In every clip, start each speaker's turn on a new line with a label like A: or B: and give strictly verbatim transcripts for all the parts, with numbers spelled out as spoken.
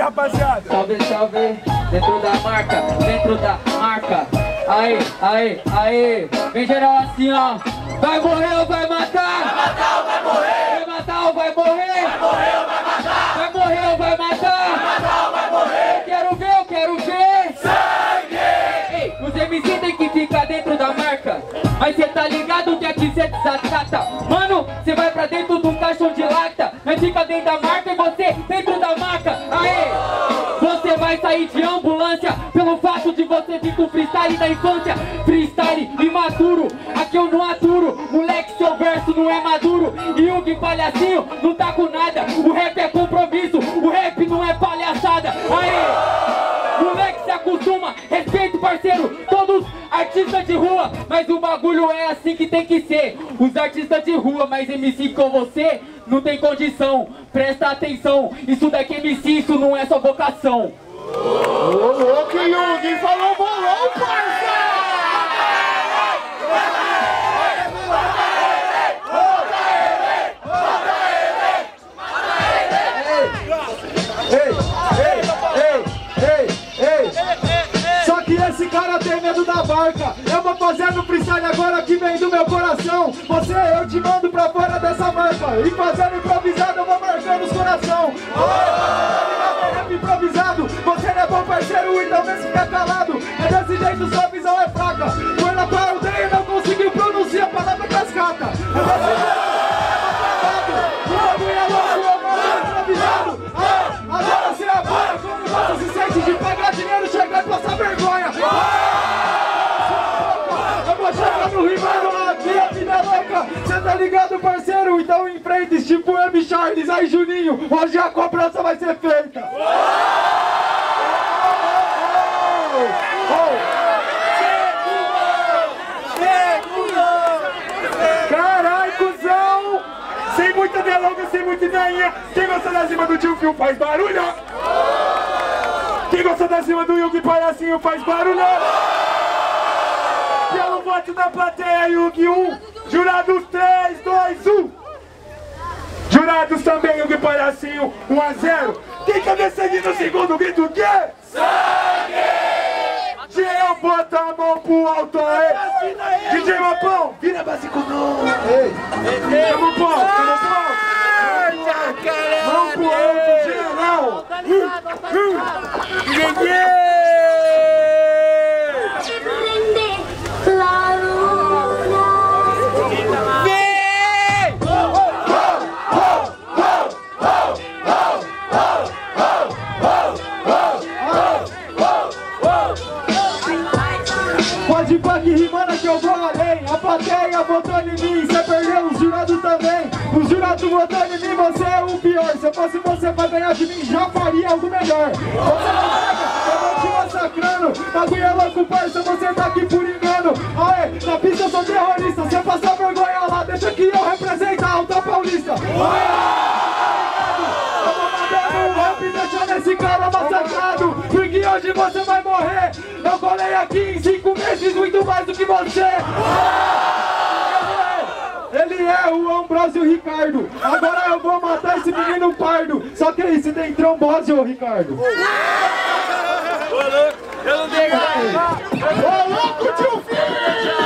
A: rapaziada.
B: Salve, salve, dentro da marca, dentro da marca. Aí, aí, aí, vem geral assim, ó. Vai morrer ou vai matar?
C: Vai matar ou vai morrer?
B: Vai matar ou vai morrer?
C: Vai morrer ou vai matar?
B: Vai morrer ou vai matar?
C: Vai matar ou vai morrer?
B: Eu quero ver, eu quero ver
C: Sangue!
B: Ei, os M C tem que ficar dentro da marca. Mas cê tá ligado que aqui cê desacata. Mano, cê vai pra dentro de um caixão de lata. Mas fica dentro da marca e você dentro da maca. Aê! Você vai sair de ambulância pelo fato de você vir com freestyle da infância. Freestyle imaturo, aqui eu não aturo. Moleque, seu verso não é maduro. E o Gui Palhacinho não tá com nada. O rap é compromisso, o rap não é palhaçada. Aê! Moleque, se acostuma, respeito, parceiro. Todos artistas de rua, mas o bagulho é assim que tem que ser. Os artistas de rua, mas M C com você não tem condição. Presta atenção, isso daqui é M C, isso não é só vocação.
A: Ô louco, Yugi, falou bolão, parça! Só que esse cara tem medo da barca. Eu vou fazendo freestyle agora que vem do meu coração. Você, eu te mando pra fora dessa marca. E fazendo improvisado eu vou marcando os coração. Rap improvisado, você não é bom parceiro, então vê se fica calado. É desse jeito, sua visão é fraca. Foi na tua aldeia e não conseguiu pronunciar a palavra cascata. É desse jeito, o bagulho é louco, eu mando improvisado. Ah, agora você apoia, como você se sente de pagar dinheiro, chegar e passar vergonha. Eu vou chegar no rimando, aqui a vida é louca. Cê tá ligado, parceiro? Então enfrente, tipo M. Charles, aí Juninho, hoje a cobrança vai ser feita. Carai, cuzão! Sem muita delonga, sem muita ideinha. Quem gosta da cima do tio Fio faz barulho? Quem gosta da cima do Yugi Palhacinho faz barulho? Pelo voto da plateia, Yugi um. Jurados três, dois, um. Jurados também, Yugi Palhacinho, um a zero. Quem quer ver sangue no segundo grito, o quê?
C: Sangue!
A: Geral, bota a mão pro alto aí. D J Mapão, vira básico não. Ei, ei, Mapão, Mapão. Mão pro alto, geral. Pode ir pra que rimando que eu vou além. A plateia votou em mim, cê perdeu, os jurados também. Os jurados votou em mim, você é o pior. Se eu fosse você pra ganhar de mim, já faria algo melhor. Você não pega, eu vou te massacrando. Bagulho é louco, parça, você tá aqui por engano. Aê, na pista eu sou terrorista. Se eu passar vergonha lá, deixa que eu represento a Alta Paulista. Aê! Eu vou mandando um rap e deixando esse cara massacrado. Porque hoje você vai morrer. Eu colei aqui em cinco meses muito mais do que você. Ele é o Ambrósio Ricardo. Agora eu vou matar esse menino pardo. Só que aí, você tem trombose, ô Ricardo?
C: Ô louco, eu não tenho nada.
A: Ô louco, tio filho!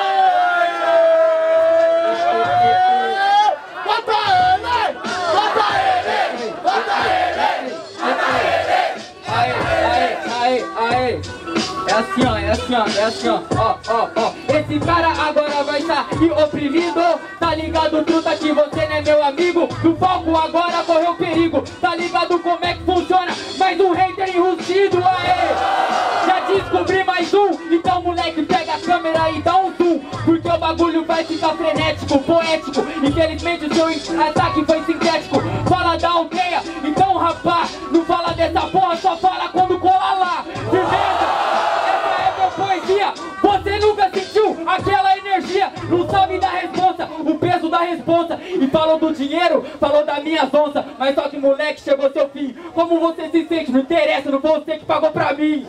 A: Bota ele! Bota ele! Bota ele! Bota ele!
B: Aê, aê, aê, aê. É assim, ó, é assim, ó, é assim, ó, ó, ó, ó. Esse cara agora vai sair oprimido. Tá ligado, truta, que você não é meu amigo. No palco agora correu perigo. Tá ligado como é que funciona? Mais um hater enrustido, aê. Já descobri mais um. Então, moleque, pega a câmera e dá um zoom. Porque o bagulho vai ficar frenético, poético. Infelizmente o seu ataque foi sintético. Fala da aldeia, então, rapá, não fala dessa porra, só fala quando cola lá. Firmeza? Poesia, você nunca sentiu aquela energia. Não sabe da responsa, o peso da responsa. E falou do dinheiro, falou da minha onça. Mas só que moleque, chegou seu fim. Como você se sente? Não interessa, não foi você que pagou pra mim.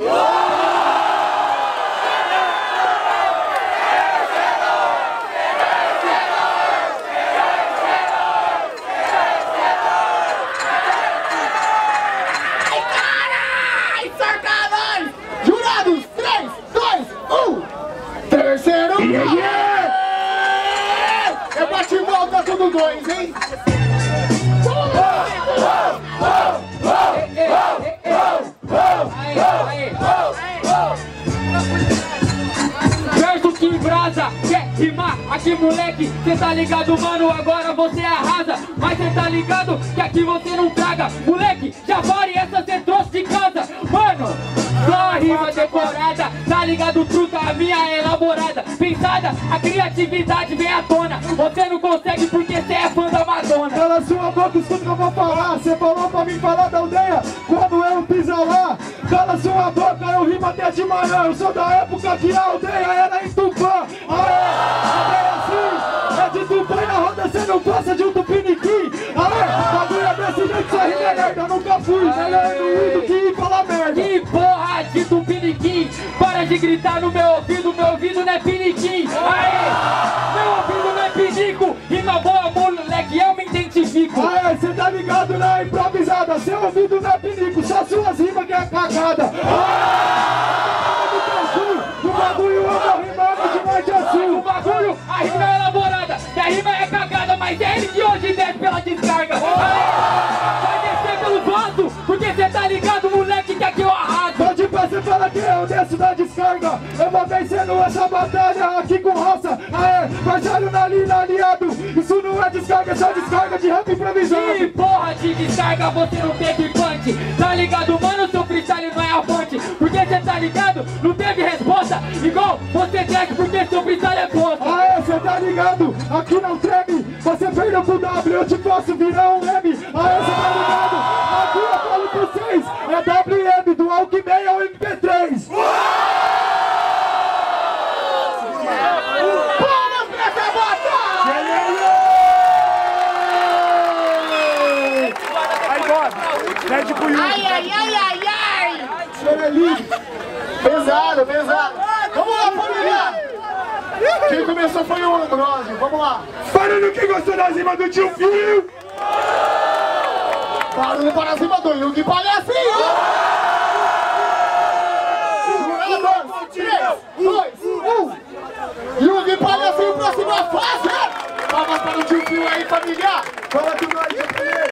C: Ai,
A: Yeah, yeah!
D: É bate e volta tudo dois, hein?
B: Verso que embrasa, quer rimar aqui, moleque? Cê tá ligado, mano? Agora você arrasa. Mas cê tá ligado que aqui você não traga. Moleque, já pare, essa cê trouxe de casa. Mano, só rima decorada. Tá ligado, truta, a minha é elaborada. Pensada, a criatividade vem à tona. Você não consegue porque cê é fã da Madonna.
A: Cala sua boca, escuta o que eu vou falar. Cê falou pra mim falar da aldeia quando eu pisa lá. Cala sua boca, eu rimo até de manhã. Eu sou da época que a aldeia era em Tupã. Aê, aldeia assim, é de Tupã e na roda cê não passa de um tupiniquim. Aê, bagulho é desse jeito, só rima é merda. Eu nunca fui, melhor no ir do que ir falar merda.
B: Que porra de tupiniquim. Para de gritar no meu ouvido, meu ouvido não é piniquim. Aê, meu ouvido não é pinico. Rima boa, moleque, eu me identifico.
A: Aê, cê tá ligado na improvisada. Seu ouvido não é pinico, só suas rimas que é cagada. O bagulho eu vou rimando de norte a sul.
B: O bagulho, a rima é elaborada. E a rima é cagada, mas é ele que hoje desce pela descarga. Aê, vai descer pelo alto, porque cê tá ligado, moleque, que aqui eu arraso.
A: Pode pra cê fala que eu desço da descarga. Eu vou vencendo essa batalha aqui com raça. Aê, parceiro na linha aliado. Isso não é descarga, é só descarga de rap improvisado.
B: Que porra de descarga, você não teve punch. Tá ligado, mano, seu freestyle não é a fonte. Porque cê tá ligado, não teve resposta. Igual você track porque seu freestyle é bosta.
A: Aê, cê tá ligado, aqui não treme. Você perdeu pro W, eu te posso virar um M. Aê, cê tá ligado, aqui eu falo pra vocês. É W M, do Alckmin ao M P três.
D: Vamos pra essa batalha!
A: Aí, Bob, pede pro Yuri.
D: Ai, ai, ai, ai, ai!
A: Xerelife.
D: Pesado, pesado! Vamos lá, família! Quem começou foi o Ambrósio, vamos lá!
A: Barulho que gostou da rima do tio Fio.
D: Barulho para cima do Yugi Palhacinho! Um, dois, três, dois, um! Yugi Palhacinho, próxima fase! Palmas para o tio Fio aí, família!
A: Fala com nós, tio Fio.